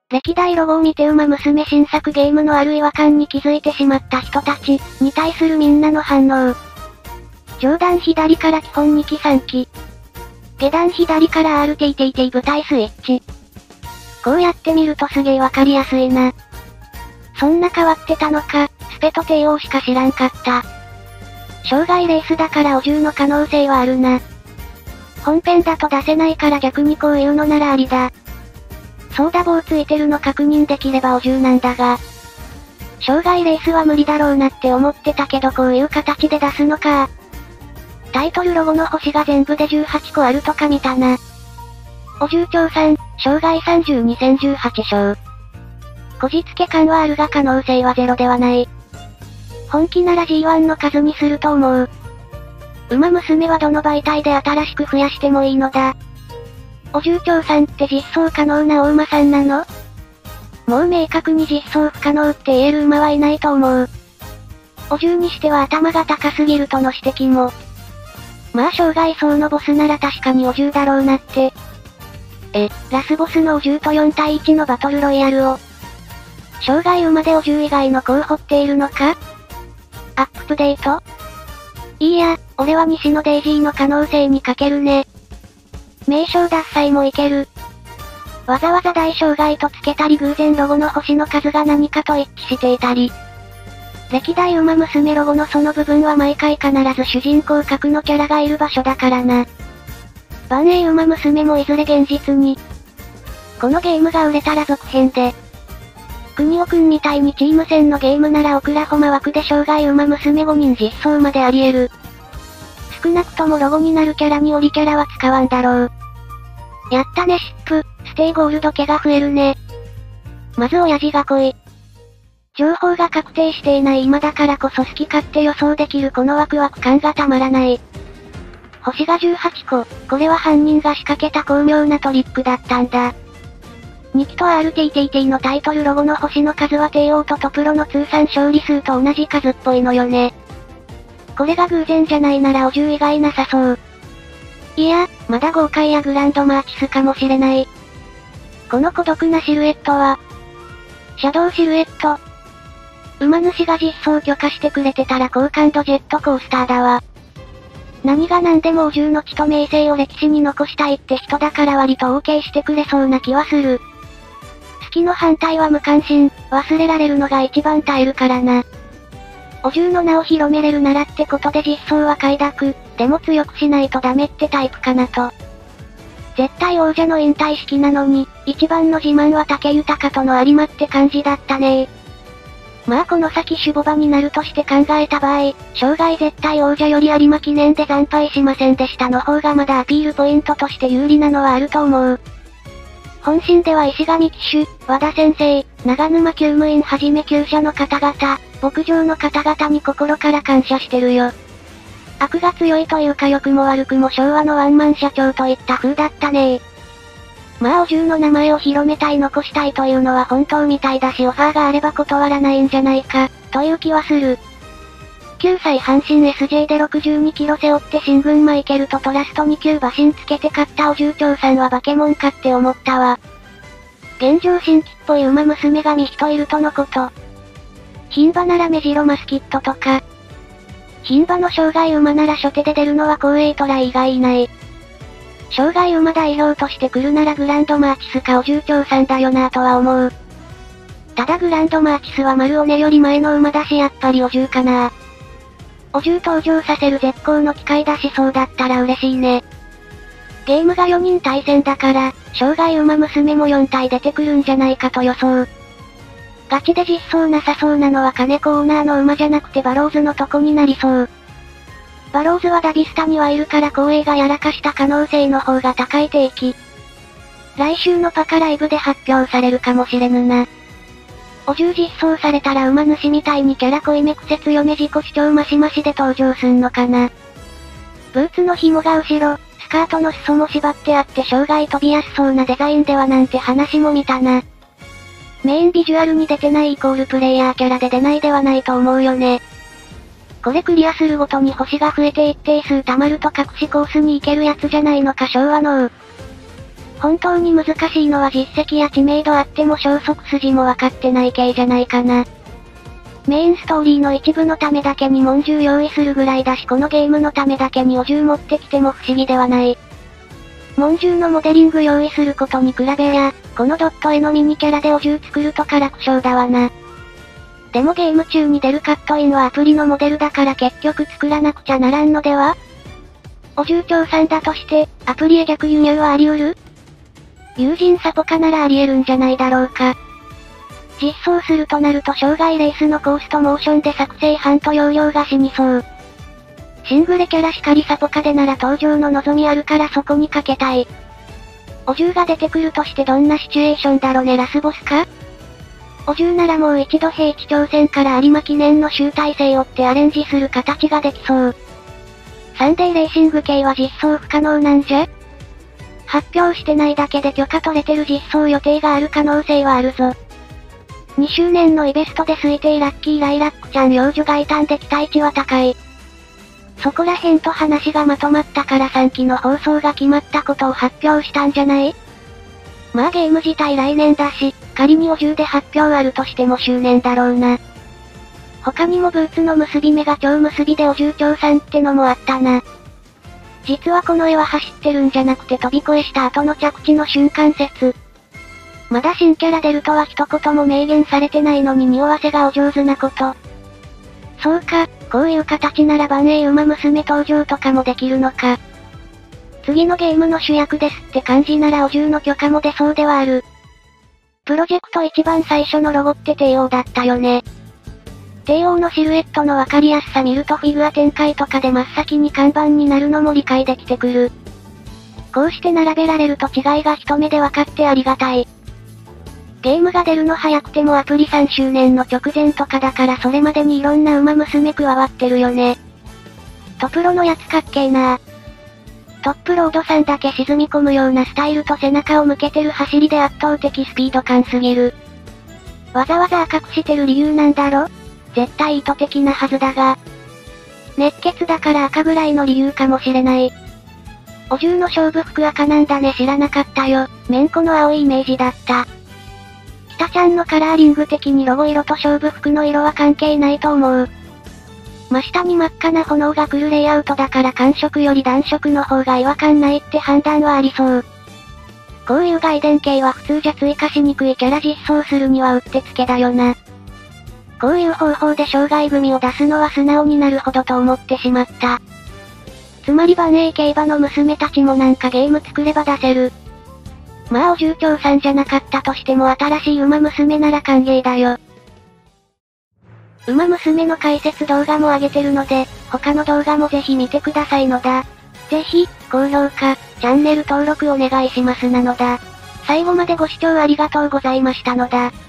歴代ロゴを見て馬娘新作ゲームのある違和感に気づいてしまった人たちに対するみんなの反応。上段左から基本2期3期。下段左から RTTT 舞台スイッチ。こうやって見るとすげえわかりやすいな。そんな変わってたのか、スペと帝王しか知らんかった。障害レースだからお重の可能性はあるな。本編だと出せないから逆にこういうのならありだ。ソーダ棒ついてるの確認できればお重なんだが。障害レースは無理だろうなって思ってたけどこういう形で出すのか。タイトルロゴの星が全部で18個あるとか見たな。お重長3、障害32戦18勝。こじつけ感はあるが可能性はゼロではない。本気なら G1 の数にすると思う。馬娘はどの媒体で新しく増やしてもいいのだ。お重長さんって実装可能なお馬さんなの？もう明確に実装不可能って言える馬はいないと思う。お重にしては頭が高すぎるとの指摘も。まあ障害層のボスなら確かにお重だろうなって。ラスボスのお重と4対1のバトルロイヤルを。障害馬でお重以外の候補っているのか？アップデート？いいや、俺は西のデイジーの可能性にかけるね。名称脱菜もいける。わざわざ大障害とつけたり偶然ロゴの星の数が何かと一致していたり。歴代馬娘ロゴのその部分は毎回必ず主人公格のキャラがいる場所だからな。万栄馬娘もいずれ現実に。このゲームが売れたら続編で。国尾くんみたいにチーム戦のゲームならオクラホマ枠で障害馬娘5人実装まであり得る。少なくともロゴになるキャラにオリキャラは使わんだろう。やったねシップ、ステイゴールド家が増えるね。まず親父が来い。情報が確定していない今だからこそ好き勝手予想できるこのワクワク感がたまらない。星が18個、これは犯人が仕掛けた巧妙なトリックだったんだ。2期と RTTT のタイトルロゴの星の数は帝王とトプロの通算勝利数と同じ数っぽいのよね。これが偶然じゃないならお重以外なさそう。いや、まだ豪快やグランドマーチスかもしれない。この孤独なシルエットは、シャドウシルエット。馬主が実装許可してくれてたら高感度ジェットコースターだわ。何が何でもお重の血と名声を歴史に残したいって人だから割と OK してくれそうな気はする。好きの反対は無関心、忘れられるのが一番耐えるからな。お重の名を広めれるならってことで実装は快諾、でも強くしないとダメってタイプかなと。絶対王者の引退式なのに、一番の自慢は武豊との有馬って感じだったね。まあこの先守護馬になるとして考えた場合、生涯絶対王者より有馬記念で惨敗しませんでしたの方がまだアピールポイントとして有利なのはあると思う。本心では石上騎手、和田先生、長沼厩務員はじめ厩舎の方々、牧場の方々に心から感謝してるよ。悪が強いというか良くも悪くも昭和のワンマン社長といった風だったね。まあお重の名前を広めたい残したいというのは本当みたいだしオファーがあれば断らないんじゃないか、という気はする。9歳阪神 SJ で62キロ背負って新軍マイケルとトラストに9馬身つけて勝ったお重長さんは化け物かって思ったわ。現状新規っぽい馬娘が身一いるとのこと。牝馬ならメジロマスキットとか。牝馬の障害馬なら初手で出るのは光栄トライ以外いない。障害馬代表として来るならグランドマーチスかお重長さんだよなぁとは思う。ただグランドマーチスは丸尾根より前の馬だしやっぱりお重かなぁ。お重登場させる絶好の機会だしそうだったら嬉しいね。ゲームが4人対戦だから、障害馬娘も4体出てくるんじゃないかと予想。ガチで実装なさそうなのは金子オーナーの馬じゃなくてバローズのとこになりそう。バローズはダビスタにはいるから光栄がやらかした可能性の方が高い定期。来週のパカライブで発表されるかもしれぬな。お重実装されたら馬主みたいにキャラ濃いめ癖強め自己主張マシマシで登場すんのかな。ブーツの紐が後ろ、スカートの裾も縛ってあって生涯飛びやすそうなデザインではなんて話も見たな。メインビジュアルに出てないイコールプレイヤーキャラで出ないではないと思うよね。これクリアするごとに星が増えて一定数溜まると隠しコースに行けるやつじゃないのか昭和の本当に難しいのは実績や知名度あっても消息筋もわかってない系じゃないかな。メインストーリーの一部のためだけに文獣用意するぐらいだしこのゲームのためだけにお銃持ってきても不思議ではない。文獣のモデリング用意することに比べりゃ、このドット絵のミニキャラでお銃作るとか楽勝だわな。でもゲーム中に出るカットインはアプリのモデルだから結局作らなくちゃならんのでは？お銃調査だとして、アプリへ逆輸入はあり得る？友人サポカならあり得るんじゃないだろうか。実装するとなると障害レースのコースとモーションで作成班と容量が死にそう。シングレキャラしかりサポカでなら登場の望みあるからそこにかけたい。お銃が出てくるとしてどんなシチュエーションだろねラスボスか？お銃ならもう一度平地挑戦から有馬記念の集大成をってアレンジする形ができそう。サンデーレーシング系は実装不可能なんじゃ？発表してないだけで許可取れてる実装予定がある可能性はあるぞ。2周年のイベストで推定ラッキーライラックちゃん幼女がいたんで期待値は高い。そこら辺と話がまとまったから3期の放送が決まったことを発表したんじゃない？まあゲーム自体来年だし、仮にお銃で発表あるとしても周年だろうな。他にもブーツの結び目が超結びでお銃長さんってのもあったな。実はこの絵は走ってるんじゃなくて飛び越えした後の着地の瞬間説。まだ新キャラ出るとは一言も明言されてないのに匂わせがお上手なこと。そうか、こういう形なら万栄馬娘登場とかもできるのか。次のゲームの主役ですって感じならお銃の許可も出そうではある。プロジェクト一番最初のロゴって帝王だったよね。帝王のシルエットのわかりやすさ見るとフィギュア展開とかで真っ先に看板になるのも理解できてくる。こうして並べられると違いが一目で分かってありがたい。ゲームが出るの早くてもアプリ3周年の直前とかだからそれまでにいろんな馬娘加わってるよね。トプロのやつかっけーな。トップロードさんだけ沈み込むようなスタイルと背中を向けてる走りで圧倒的スピード感すぎる。わざわざ赤くしてる理由なんだろ？絶対意図的なはずだが。熱血だから赤ぐらいの理由かもしれない。お銃の勝負服赤なんだね知らなかったよ。めんこの青いイメージだった。北ちゃんのカラーリング的にロゴ色と勝負服の色は関係ないと思う。真下に真っ赤な炎が来るレイアウトだから寒色より暖色の方が違和感ないって判断はありそう。こういう外伝系は普通じゃ追加しにくいキャラ実装するにはうってつけだよな。こういう方法で障害組を出すのは素直になるほどと思ってしまった。つまり万栄競馬の娘たちもなんかゲーム作れば出せる。まあお銃長さんじゃなかったとしても新しい馬娘なら歓迎だよ。馬娘の解説動画も上げてるので、他の動画もぜひ見てくださいのだ。ぜひ、高評価、チャンネル登録お願いしますなのだ。最後までご視聴ありがとうございましたのだ。